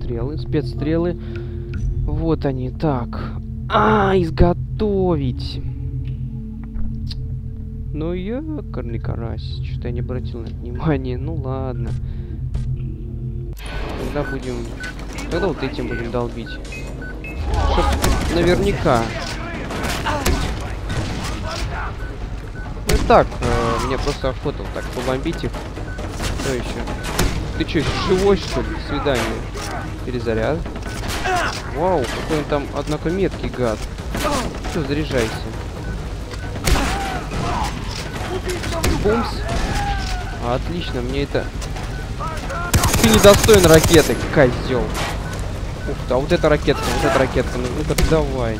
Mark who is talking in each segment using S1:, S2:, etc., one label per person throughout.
S1: стрелы, спецстрелы. Вот они, так. Изготовить. Ну, якорный карась. Что-то я не обратил на это внимание. Ну, ладно. Тогда будем... Тогда вот этим будем долбить. Чтоб наверняка. Ну, так, мне просто охота вот так побомбить их. Что еще? Ты что, живой, что ли? До свидания. Перезаряд. Вау, какой он там, однако, меткий гад. Все, заряжайся. Бумс. Отлично, мне это... Ты недостоин ракеты, козел. Ух ты, а вот эта ракетка, ну-ка, давай.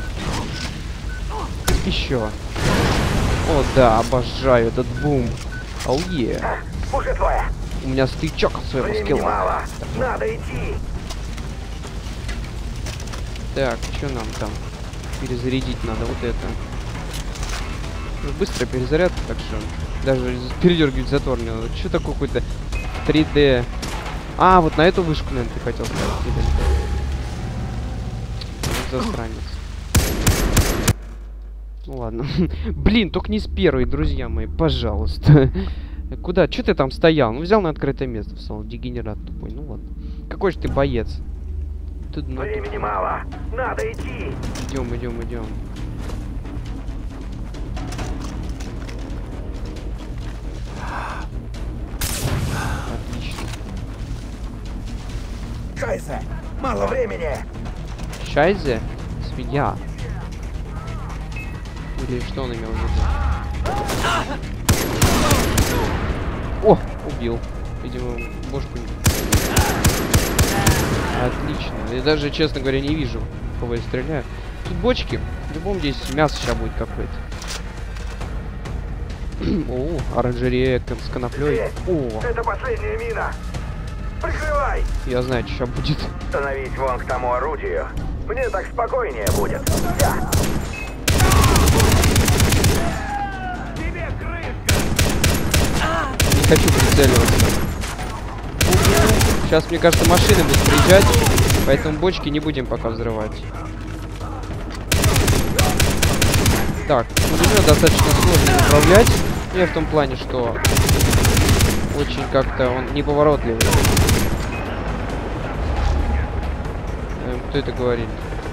S1: Еще. О, да, обожаю этот бум. Оу, е. У меня стычок от своего скилла.
S2: Надо идти.
S1: Так, что нам там? Перезарядить надо вот это. Быстро перезарядка, так что даже передергивать затвор не надо. Что такое какой-то 3D? А, вот на эту вышку, наверное, ты хотел сказать. Вот засранец. Ну ладно. Блин, только не с первой, друзья мои, пожалуйста. Куда? Че ты там стоял? Ну взял на открытое место, встал. Дегенерат тупой. Ну ладно. Какой же ты боец? Тут, ну,
S2: времени мало. Надо идти.
S1: Идем. Отлично.
S2: Шайзе, мало времени.
S1: Шайзе? Свинья. Или что он имел в виду? О, убил. Видимо, бошку не... Отлично. Я даже, честно говоря, не вижу, кого я стреляю. Тут бочки. В любом здесь мясо сейчас будет какое-то. О, оранжерея с коноплей. О,
S2: Это последняя мина. Прикрывай.
S1: я знаю, что сейчас будет.
S2: Становись вон к тому орудию. Мне так спокойнее будет. Я. Тебе крышка.
S1: Не хочу прицеливаться. Сейчас, мне кажется, машины будут приезжать, поэтому бочки не будем пока взрывать. Так, пулемет достаточно сложно управлять. Я в том плане, что очень как-то он неповоротливый. Кто это говорит?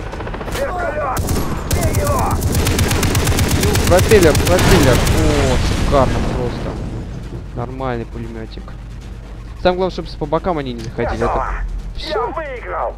S1: Ну, пропеллер. О, шикарно просто. Нормальный пулеметик. Самое главное, чтобы по бокам они не заходили. Это...
S2: Я выиграл.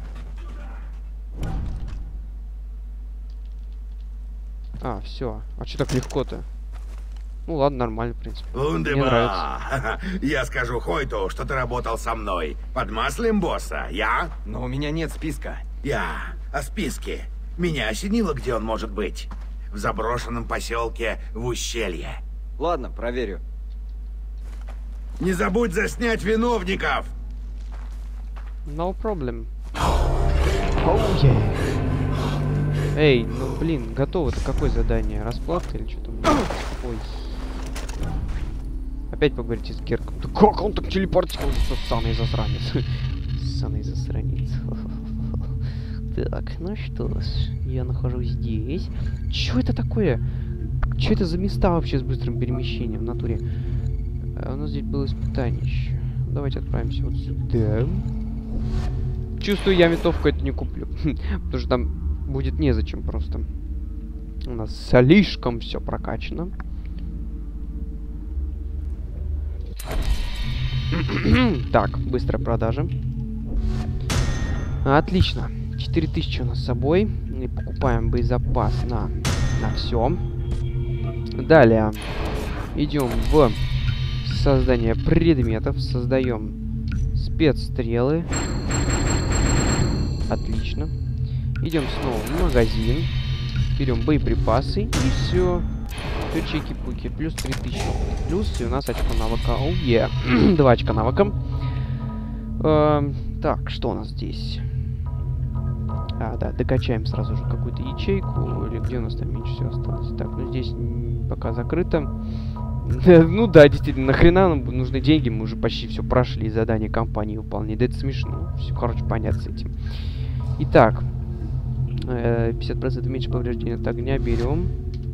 S1: А, все. А что так легко-то? Ну ладно, нормально, в принципе. Мне
S3: Вундербар.
S1: нравится.
S3: Я скажу Хойту, что ты работал со мной. Под маслом босса. Я?
S4: Но у меня нет списка.
S3: Я. О списке. Меня осенило, где он может быть. В заброшенном поселке в ущелье.
S4: Ладно, проверю.
S3: Не забудь заснять виновников!
S1: No problem. Oh, yeah. Эй, ну блин, готово-то какое задание? Расплата или что там? Ой. Опять поговорите с Герком. Да как он так телепортировался, ссаный засранец? Ссаный засранец. Так, ну что ж, я нахожусь здесь. Чё это такое? Чё это за места вообще с быстрым перемещением в натуре? А у нас здесь было испытание еще. Давайте отправимся вот сюда. Чувствую, я винтовку эту не куплю. Потому что там будет незачем просто. У нас слишком все прокачано. Так, быстрая продажа. Отлично. 4000 у нас с собой. И покупаем боезапас на все. Далее. Идем в создание предметов. Создаем спецстрелы. Отлично. Идем снова в магазин. Берем боеприпасы. И все. Все чики-пуки. Плюс 3000. Плюс и у нас очко навыка. Оу, е. 2 очка навыка. Так, что у нас здесь? А, да, докачаем сразу же какую-то ячейку. Или где у нас там меньше всего осталось? Так, ну здесь пока закрыто. Ну да, действительно, нахрена нам нужны деньги? Мы уже почти все прошли, задание компании выполнили. Да это смешно. Все, короче, понятно с этим. Итак, 50% меньше повреждений от огня берем.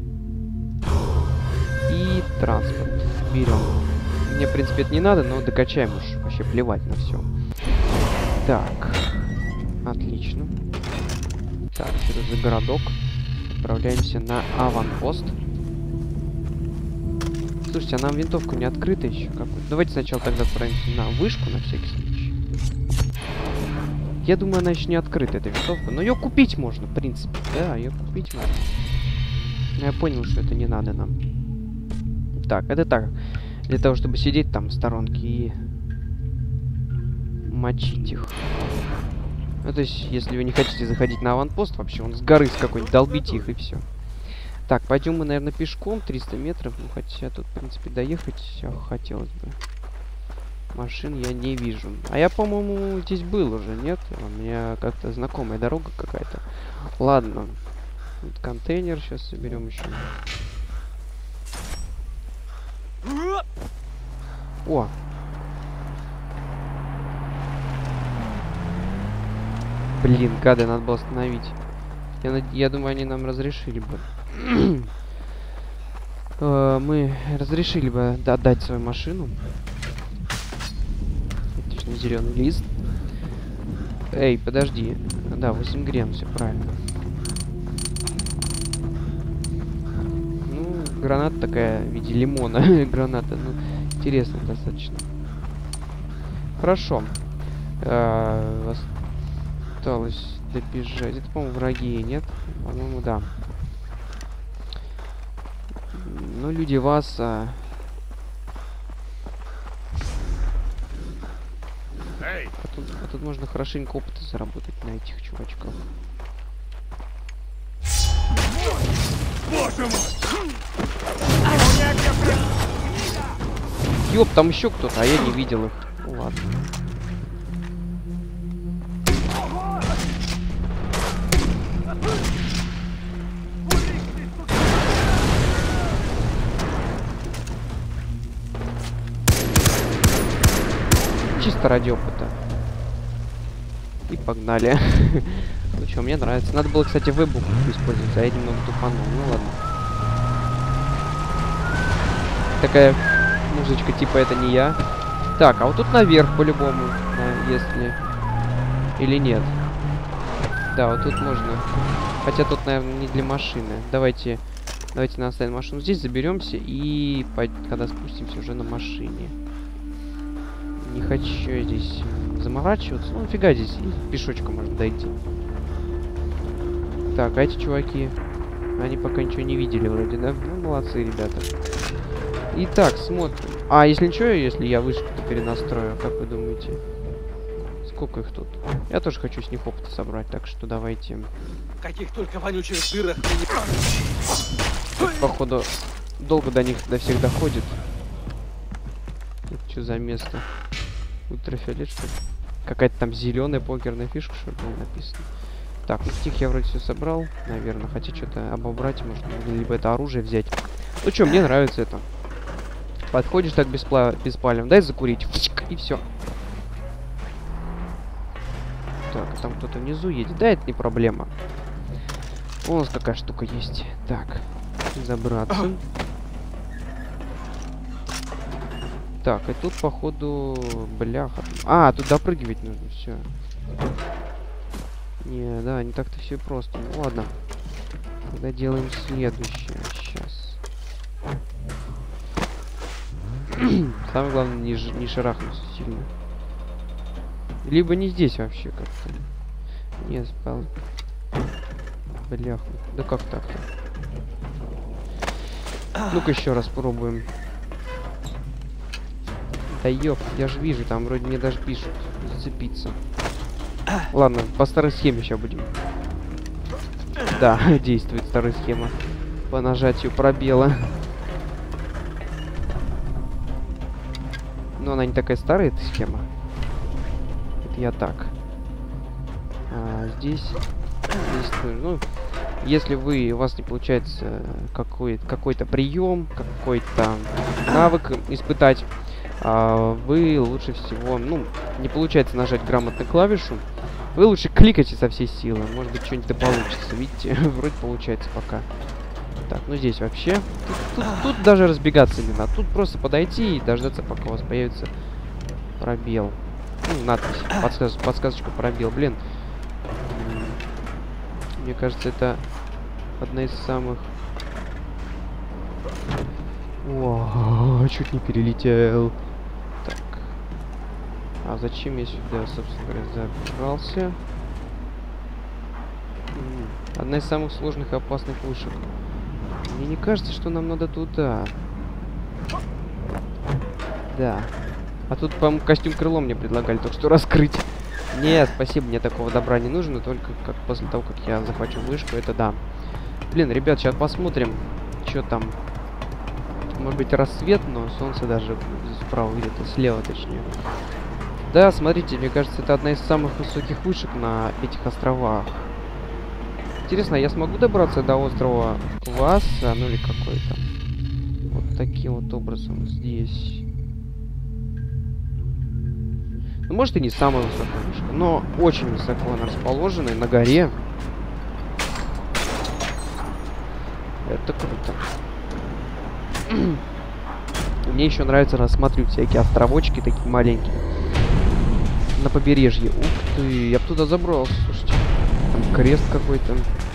S1: И транспорт берем. Мне, в принципе, это не надо, но докачаем уж. Вообще плевать на все. Так. Отлично. Так, через за городок. Отправляемся на аванпост. Слушайте, а нам винтовку не открыта еще какую-то. Давайте сначала тогда отправимся на вышку, на всякий случай. Я думаю, она еще не открыта, эта винтовка. Но ее купить можно, в принципе. Да, ее купить можно. Но я понял, что это не надо нам. Так, это так. Для того, чтобы сидеть там в сторонке и мочить их. Ну, то есть, если вы не хотите заходить на аванпост, вообще, он с горы с какой-нибудь, долбите их и все. Так, пойдем мы, наверное, пешком, 300 метров. Ну, хотя тут, в принципе, доехать хотелось бы. Машин я не вижу. А я, по-моему, здесь был уже, нет? У меня как-то знакомая дорога какая-то. Ладно. Вот контейнер сейчас соберем еще. О! Блин, гады, надо было остановить. Я думаю, они нам разрешили бы. Мы разрешили бы отдать свою машину. Отлично, зеленый лист. Эй, подожди. Да, 8 грен, все правильно. Ну, граната такая в виде лимона. Граната, ну, интересно достаточно. Хорошо. Осталось добежать. Это, по-моему, враги, нет? По-моему, да. Ну, люди вас... А тут можно хорошенько опыта заработать на этих чувачках. Ёп, там еще кто-то, а я не видел их. Ну, ладно. Чисто ради опыта. И погнали. Ну что, мне нравится. Надо было, кстати, вебуку использовать, а я немного тупанул. Ну ладно. Такая музычка, типа, это не я. Так, а вот тут наверх по-любому, если... Или нет. Да, вот тут можно. Хотя тут, наверное, не для машины. Давайте на оставим машину здесь, заберемся и когда спустимся уже на машине. Не хочу здесь заморачиваться. Ну, нафига здесь пешочком можно дойти. Так, а эти чуваки, они пока ничего не видели вроде, да? Ну, молодцы, ребята. Итак, смотрим. А, если ничего, если я вышку-то перенастрою, как вы думаете? Сколько их тут? Я тоже хочу с них опыта собрать, так что давайте.
S4: Каких только вонючих дырах мне не...
S1: Походу, долго до них до всех доходит. Что за место? Ультрафиолет, что ли? Какая-то там зеленая покерная фишка, что ли, написано. Так, ну стих я вроде все собрал, наверное. Хотя что-то обобрать можно, либо это оружие взять. Ну что, мне нравится это. Подходишь так беспалевно, дай закурить, и все. Так, там кто-то внизу едет. Да, это не проблема. У нас какая штука есть. Так, забраться. Так, и тут, походу, бляха. А, тут допрыгивать нужно, все. Не, да, не так-то все просто. Ну, ладно. Тогда делаем следующее. Сейчас. Самое главное, не шарахнуться сильно. Либо не здесь вообще как-то. Не, спал. Бляха. Да как так-то? Ну-ка еще раз пробуем. Да ёп, я же вижу, там вроде мне даже пишут зацепиться. Ладно, по старой схеме сейчас будем. Да, действует старая схема. По нажатию пробела. Но она не такая старая, эта схема. Это я так. А здесь... ну, Если у вас не получается какой-то прием, какой-то навык испытать, вы лучше всего, ну, не получается нажать грамотно клавишу, вы лучше кликайте со всей силы. Может быть, что-нибудь да получится. Видите, вроде получается пока. Так, ну здесь вообще... Тут даже разбегаться не надо. Тут просто подойти и дождаться, пока у вас появится пробел. Ну, надпись, подсказочку пробел. Блин. Мне кажется, это одна из самых... О, чуть не перелетел. Так. А зачем я сюда, собственно говоря, забрался? Одна из самых сложных и опасных вышек. Мне не кажется, что нам надо туда. Да. А тут, по-моему, костюм крыло мне предлагали только что раскрыть. Нет, спасибо, мне такого добра не нужно, только как после того, как я захвачу вышку, это да. Блин, ребят, сейчас посмотрим, что там. Может быть, рассвет, но солнце даже справа где-то, слева точнее. Да, смотрите, мне кажется, это одна из самых высоких вышек на этих островах. Интересно, я смогу добраться до острова Кваса, ну или какой-то. Вот таким вот образом здесь. Ну, может и не самая высокая вышка, но очень высоко она расположена, на горе. Это круто. Мне еще нравится рассматривать всякие островочки такие маленькие. На побережье. Ух ты, я бы туда забрался, слушайте. Там крест какой-то.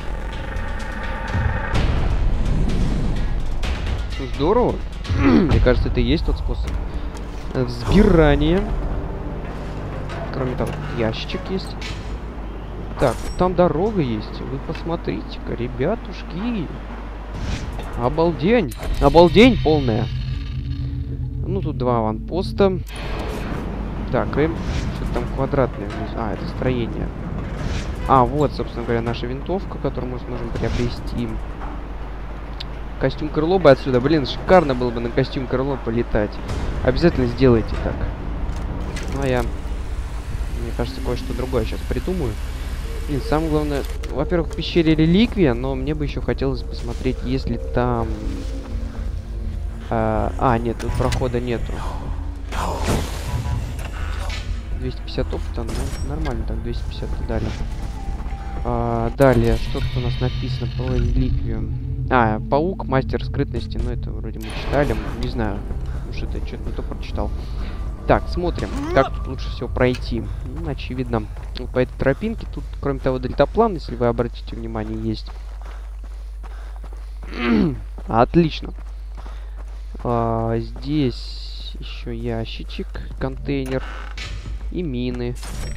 S1: Здорово. Мне кажется, это и есть тот способ взбирания. Кроме того, тут ящичек есть. Так, там дорога есть. Вы посмотрите-ка, ребятушки. Обалдень. Обалдень полная. Ну, тут два аванпоста. Так, и что-то там квадратное внизу. А, это строение. А, вот, собственно говоря, наша винтовка, которую мы сможем приобрести. Костюм крыло бы отсюда. Блин, шикарно было бы на костюм крыло полетать. Обязательно сделайте так. Ну, а я, мне кажется, кое-что другое сейчас придумаю. Блин, самое главное, во-первых, в пещере реликвия, но мне бы еще хотелось посмотреть, есть ли там... нет, тут прохода нету. 250 опыта, ну, нормально так, 250 дали. Далее, что тут у нас написано по реликвию? Паук, мастер скрытности, ну это вроде мы читали, не знаю, уж это что-то не то прочитал. Так, смотрим, как тут лучше всего пройти. Ну, очевидно, вот по этой тропинке, тут, кроме того, дельтаплан, если вы обратите внимание, есть. Отлично. Здесь еще ящичек, контейнер и мины.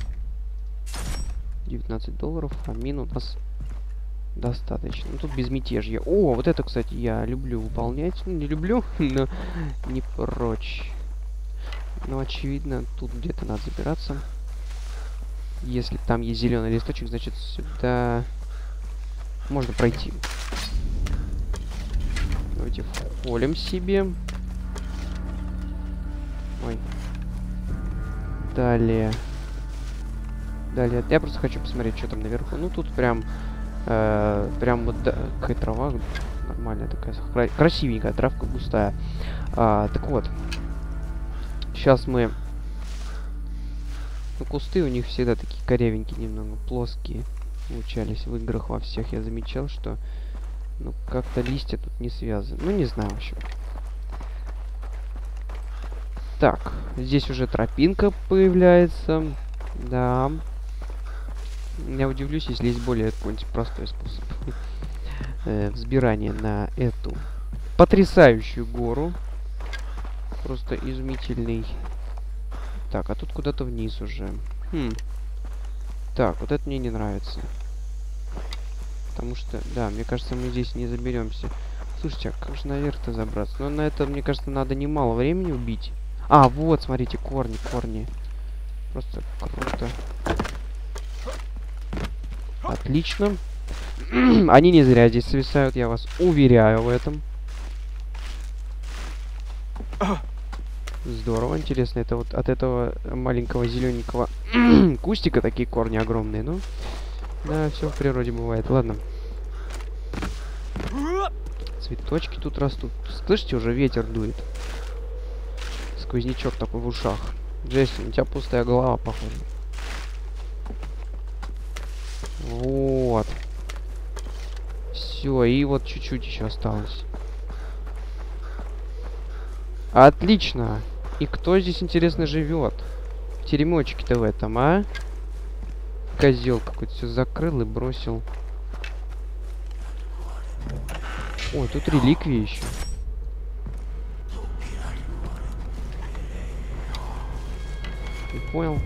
S1: 19 долларов, а мин у нас достаточно. Ну, тут безмятежье. О, вот это, кстати, я люблю выполнять. Ну, не люблю, но не прочь. Но, очевидно, тут где-то надо забираться. Если там есть зеленый листочек, значит, сюда можно пройти. Давайте вхолим себе. Ой. Далее. Я просто хочу посмотреть, что там наверху. Ну, тут прям вот какая трава нормальная такая. Красивенькая травка, густая. Так вот. Сейчас мы... Ну, кусты у них всегда такие корявенькие, немного плоские получались в играх во всех. Я замечал, что... Ну, как-то листья тут не связаны. Ну, не знаю, в общем. Так, здесь уже тропинка появляется. Да. Я удивлюсь, если есть более какой-нибудь простой способ взбирания на эту потрясающую гору. Просто изумительный. Так, а тут куда-то вниз уже. Так, вот это мне не нравится. Потому что, да, мне кажется, мы здесь не заберемся. Слушайте, а как же наверх-то забраться? Ну, на это, мне кажется, надо немало времени убить. Вот, смотрите, корни. Просто круто. Отлично. Они не зря здесь свисают, я вас уверяю в этом. Здорово, интересно, это вот от этого маленького зелененького кустика такие корни огромные, ну. Да, все в природе бывает. Ладно. Цветочки тут растут. Слышите, уже ветер дует. Сквознячок такой в ушах. Джейсон, у тебя пустая голова, похоже. Вот. Все, и вот чуть-чуть еще осталось. Отлично. И кто здесь, интересно, живет? Теремочки-то в этом, а? Козел какой-то все закрыл и бросил. Ой, тут реликвии еще. Не понял.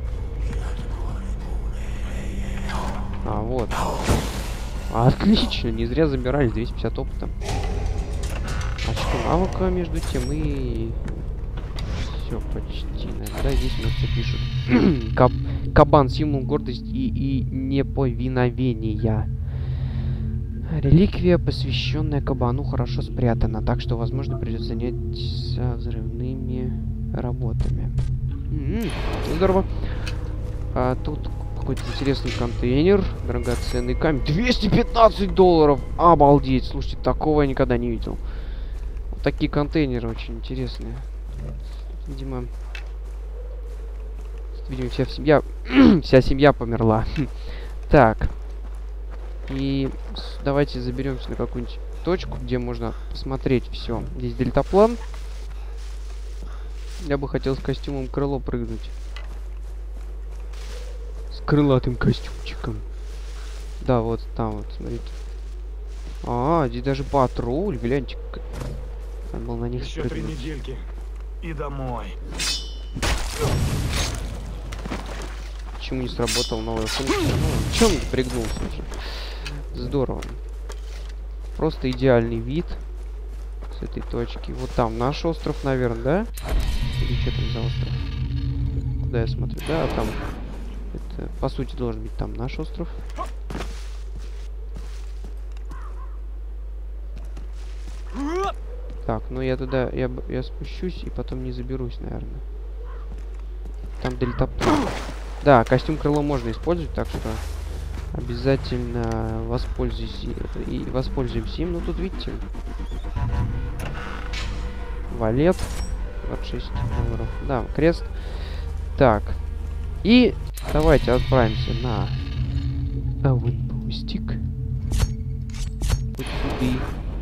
S1: А, вот. Отлично, не зря забирали 250 опыта. Очко навыка между тем и... Все почти, наверное. Да, здесь у нас все пишут. Кабан, символ гордости и неповиновения. Реликвия, посвященная кабану, хорошо спрятана, так что, возможно, придется заняться взрывными работами. Здорово. А тут какой-то интересный контейнер, драгоценный камень. 215 долларов! Обалдеть! Слушайте, такого я никогда не видел. Вот такие контейнеры очень интересные. Видимо, вся семья померла. Так. И давайте заберемся на какую-нибудь точку, где можно посмотреть все. Здесь дельтаплан. Я бы хотел с костюмом крыло прыгнуть. С крылатым костюмчиком. Да, вот там вот, смотрите. А, здесь даже патруль, гляньте. Надо было на них
S3: Еще 3
S1: спрыгнуть.
S3: недельки. И домой.
S1: Почему не сработала новая функция? Ну, чем он пригнулся уже? Здорово. Просто идеальный вид с этой точки. Вот там наш остров, наверное, да? Или что там за остров? Куда я смотрю? Да, там. Это, по сути, должен быть там наш остров. Так, ну я туда, я спущусь и потом не заберусь, наверное. Там дельтаплан. Да, костюм крыло можно использовать, так что обязательно воспользуемся им. Ну тут видите, валет 26 долларов. Да, крест. Так. И давайте отправимся на аванпостик. Вот сюда.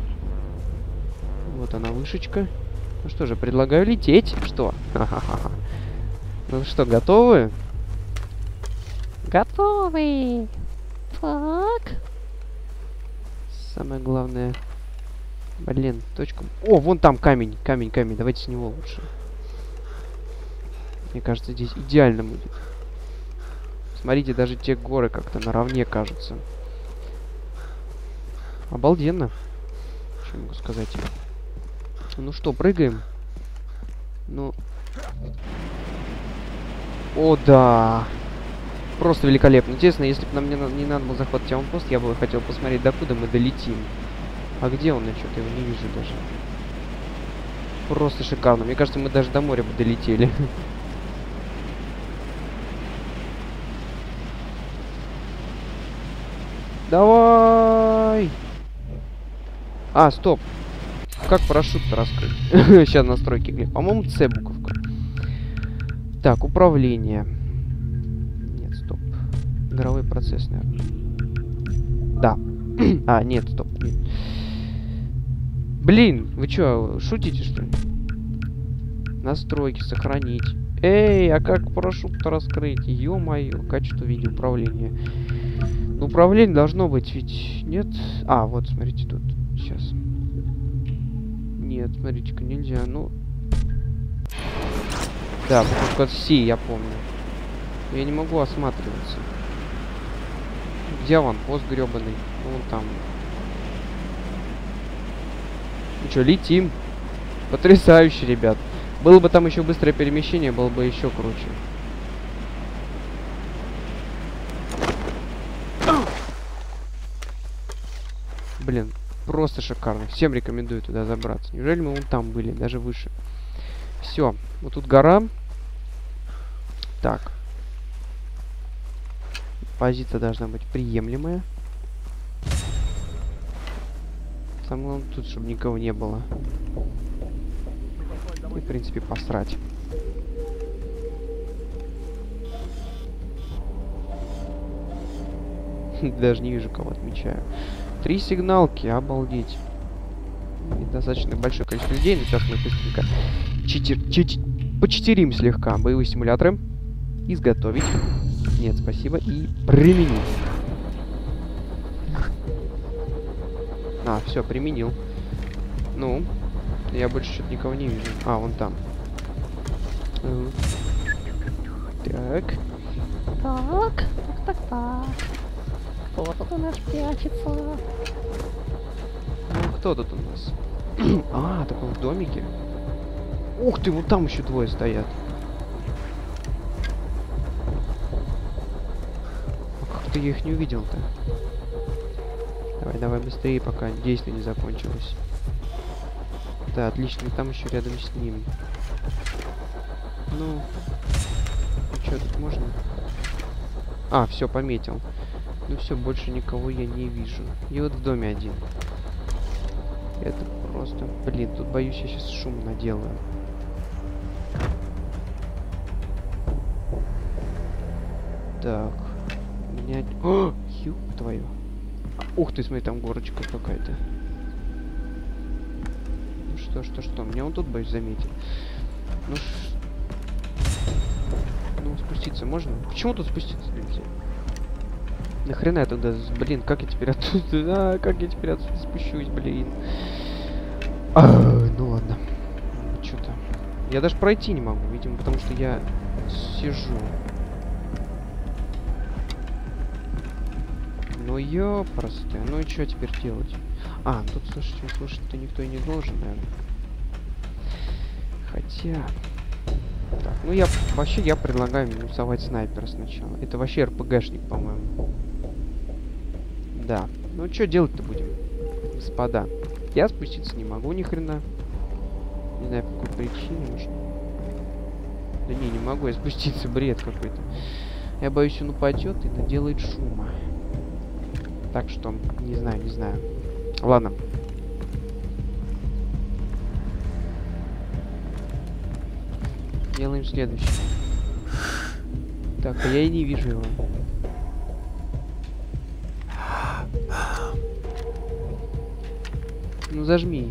S1: Вот она, вышечка. Ну что же, предлагаю лететь. Что? Ха-ха-ха. Ну что, готовы? Готовы. Так. Самое главное... Блин, точка... О, вон там камень, камень. Давайте с него лучше. Мне кажется, здесь идеально будет. Смотрите, даже те горы как-то наравне кажутся. Обалденно. Что могу сказать? Ну что, прыгаем? Ну... О, да! Просто великолепно. Интересно, если бы нам не надо было захватывать аванпост, я бы хотел посмотреть, докуда мы долетим. А где он? Я что-то его не вижу даже. Просто шикарно. Мне кажется, мы даже до моря бы долетели. Давай! А, стоп. Как парашют-то раскрыть? Сейчас настройки глядь. По-моему, С буковка. Так, управление. Нет, стоп. Игровой процесс, наверное. Да. А, нет, стоп. Нет. Блин, вы что, шутите, что ли? Настройки, сохранить. Эй, а как парашют-то раскрыть? Ё-моё, качество видеоуправления. Ну, управление должно быть, ведь нет? А, вот, смотрите, тут. Сейчас. Нет, смотрите-ка, нельзя, ну... Да, только все, я помню. Я не могу осматриваться. Где аванпост грёбаный? Ну, вон там. Ну что, летим. Потрясающе, ребят. Было бы там еще быстрое перемещение, было бы еще круче. Блин, просто шикарно. Всем рекомендую туда забраться. Неужели мы вон там были, даже выше? Все, вот тут гора. Так. Позиция должна быть приемлемая. Самое главное тут, чтобы никого не было. И, в принципе, посрать. Даже не вижу, кого отмечаю. 3 сигналки, обалдеть. И достаточно большое количество людей. Но сейчас мы быстренько почитерим слегка боевые симуляторы. Изготовить. Нет, спасибо. И применить. А, все, применил. Ну, я больше что-то никого не вижу. А, вон там. Так.
S5: Так. Кто тут у нас прячется?
S1: Ну, кто тут у нас? А, такой в домике. Ух ты, вот там еще двое стоят. А как-то я их не увидел-то. Давай быстрее, пока действие не закончилось. Да, отлично, там еще рядом с ним. Ну что, тут можно? А, все, пометил. Ну все, больше никого я не вижу. И вот в доме один. Это просто... Блин, тут боюсь, я сейчас шум наделаю. Так. У меня... О! Ёб твою. Ух ты, смотри, там горочка какая-то. Ну что? Меня он тут, боюсь, заметит. Ну, спуститься можно? Почему тут спуститься нельзя? Нахрена я тогда... Блин, как я теперь оттуда... А, как я теперь отсюда спущусь, блин. Ну ладно. Что-то... Я даже пройти не могу, видимо, потому что я сижу. Ну ёпросты. Ну и что теперь делать? А, тут, слушайте, никто и не должен, наверное. Хотя... Так, ну я предлагаю минусовать снайпера сначала. Это вообще РПГшник, по-моему. Да. Ну что делать-то будем, господа? Я спуститься не могу ни хрена. Не знаю, по какой причине, может. Да не могу я спуститься, бред какой-то. Я боюсь, он упадет и наделает шума. Так что, не знаю. Ладно. Делаем следующее. Так, а я и не вижу его. Ну зажми.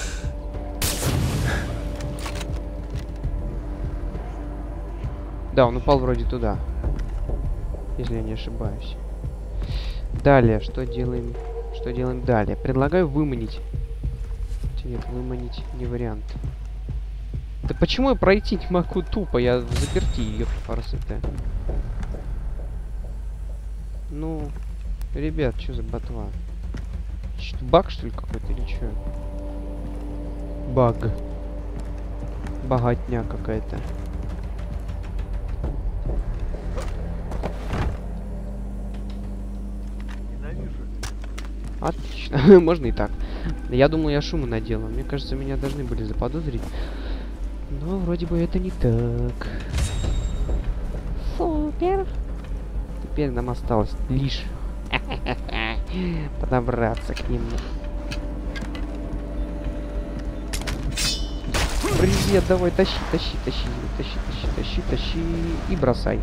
S1: Да, он упал вроде туда. Если я не ошибаюсь. Далее, что делаем? Что делаем далее? Предлагаю выманить. Нет, выманить не вариант. Да почему я пройти не могу тупо? Я в заперти, ёпарасы-то. Ну, ребят, что за ботва? Баг, что ли, какой-то или что? Баг. Богатня какая-то. Отлично. Можно и так. Я думал, я шума наделал. Мне кажется, меня должны были заподозрить. Но вроде бы это не так.
S5: Супер.
S1: Теперь нам осталось лишь подобраться к нему. Привет, давай, тащи. И бросай.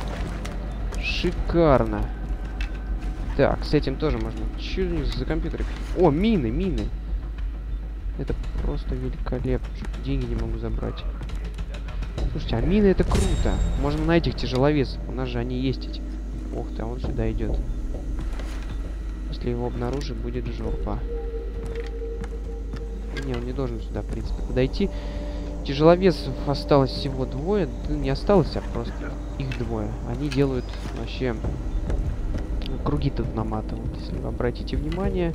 S1: Шикарно. Так, с этим тоже можно. Че за компьютер? О, мины. Это просто великолепно. Деньги не могу забрать. Слушайте, а мины это круто. Можно на этих тяжеловесов. У нас же они есть эти. Ох ты, а он сюда идет. Если его обнаружить, будет жопа. Не, он не должен сюда, в принципе, подойти. Тяжеловесов осталось всего двое. Ну, не осталось, а просто их двое. Они делают вообще... Круги тут наматывают, если вы обратите внимание.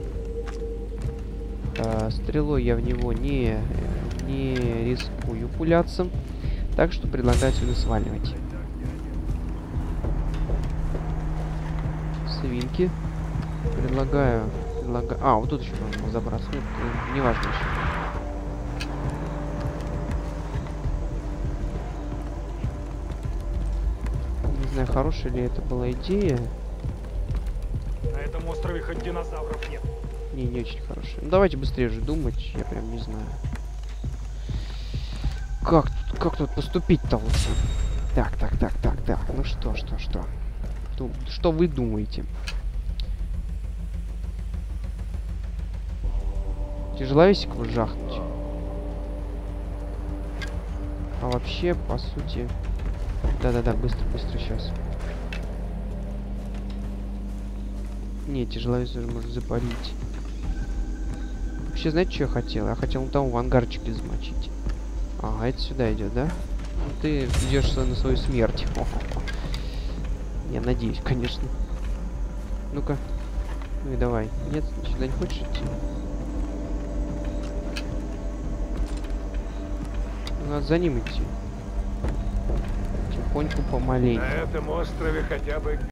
S1: Стрелой я в него не рискую пуляться. Так что предлагаю сюда сваливать. Свинки. Предлагаю... А, вот тут еще можно забраться. Ну, не важно еще. Не знаю, хорошая ли это была идея.
S6: На этом острове хоть динозавров нет.
S1: Не очень хорошая. Ну, давайте быстрее же думать, я прям не знаю. Как тут поступить-то лучше? Так. Ну что? Что вы думаете? Тяжеловесик жахнуть. А вообще, по сути... Да, быстро, сейчас. Не, тяжеловес уже может запалить. Вообще, знаете, что я хотел? Я хотел там в ангарчике замочить. Ага, это сюда идет, да? Ну, ты идешь на свою смерть. Я надеюсь, конечно. Ну-ка. Ну и давай. Нет, сюда не хочешь идти? Надо за ним идти. Тихоньку, помаленьку.
S2: На этом острове хотя бы